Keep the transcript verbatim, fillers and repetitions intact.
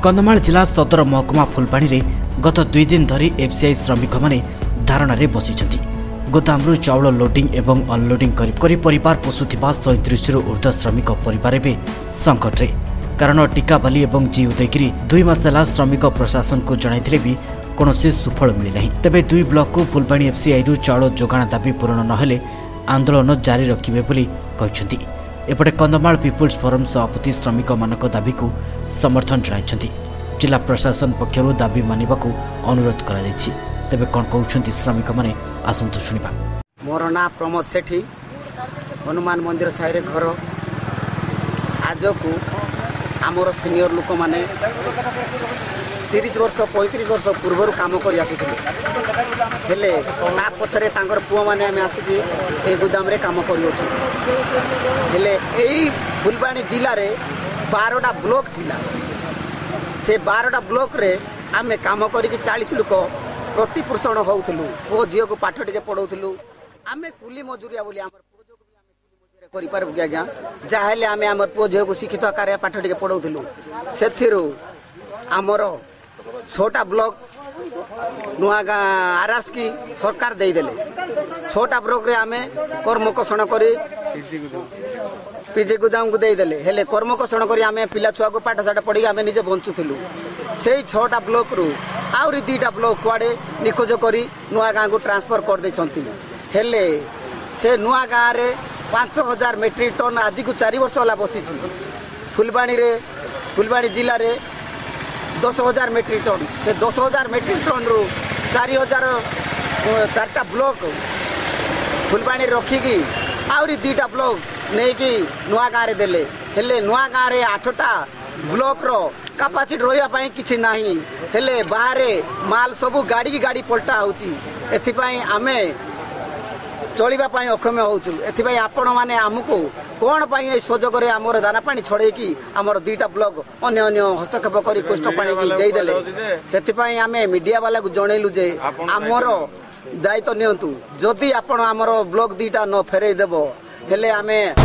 कंधमाल जिला सदर महकुमा फुलपाणी रे गत दुई दिन धरी एफसीआई श्रमिक माने धारणा रे बसिछंती। गोदामरु चाउल लोडिंग एवं अनलोडिंग करी करी परिवार पोषुथिबा सैंतीस रु ऊर्ध्व श्रमिक परिवार भी संकट रे। कारण टीकाबाली एवं जी उदयगिरी दुई मास ହେଲା श्रमिक प्रशासन को जणाइथिले भी कोनोसी सुफल मिली नहीं। तेबे दुई ब्लॉक को फुलपाणी एफसीआई रु चाउल जोगाण दाबी पूरण नहेले आंदोलन जारी रखिबे बोली कहिसंती। एपटे कंधमाल पीपुल्स फोरम सभापति श्रमिक मानक दाबी को समर्थन जणाइछंती। जिला प्रशासन पक्षरु दाबी मानिबाकू अनुरोध करा जायछि। तेबे कोन कहउछंती श्रमिक माने आसंतु सुनिबा। मोर ना प्रमोद सेठी, हनुमान मंदिर साइरे घर। आज को आमर सीनियर लोक माने तीस वर्ष पैंतीस वर्ष पूर्व काम कर आसुथिले, हेले ता पछरे तांकर पुआ माने आमे आसिकी ए गोदाम रे काम करियोछु। हेले एई फुलबाणी जिल्ला रे बारह ब्लॉक थिला। से बारह ब्लॉक रे आमे काम करिकी चालीस लोक प्रतिपोषण होउथलु। ओ झियो को पाठ टिके पढौथलु। आमे कुली मजूरिया बोली हमर पुओ जो भी आमे कुली मजूरिया करि पारबु कि आज्ञा जाहेले आमे हमर पुओ झियो को शिक्षित आकार पाठ टिके पढौथलु। सेथिरु हमर छोटा ब्लॉक नुआगा आरएस की सरकार दे देले। छोटा ब्लॉक रे आमे कर्मकषण करी पीजी गोदाम को दे देले। हेले कर्मकषण करी आमे पिला छुआ को पाठ साठ पढ़ी आमे निजे बंचुथिलु। सेही छोटा ब्लॉक रु आउरी दीटा ब्लॉक कुआडे निखोज करी नुआ गाँ को ट्रांसफर कर देछंती। हेले से नुआ गाँ रे पांच हजार मेट्रिक टन आज को चार वर्ष होला बसिची। फुलबाणी रे फुलबाणी जिला रे दस हजार मेट्रिक टन। से दस हजार मेट्रिक टन रु चार हजार चारटा ब्लॉक फुलबाणी रखिकी आउरी दीटा ब्लॉक नहीं कि नुआ गाँ रे देले। हेले नुआ गाँ रे आठटा ब्लॉक रो कैपेसिटी रोया पाई किछि नाही। हेले बाहरे माल सबु गाड़ी की गाड़ी पलटा होउची। एथिपाई आमे चलिबा पाई अक्षम होउछु। एथिपाई आपण माने हमकु कोन पाई ए सुजोग रे हमर दाना पानी छड़े की हमर दीटा ब्लॉक अन्य अन्य हस्तक्षेप करी कोष्ट पानी की देई देले। सेथिपाई आमे मीडिया वाला को जणैलु जे हमर दायित्व नियंतु। जदि आपण हमर ब्लॉक दीटा न फेरै देबो हेले आमे